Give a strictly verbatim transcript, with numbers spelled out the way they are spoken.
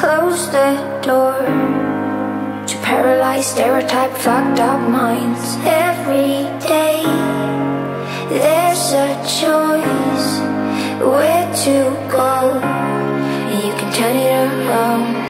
close the door to paralyzed, stereotype, fucked up minds. Every day there's a choice where to go, and you can turn it around.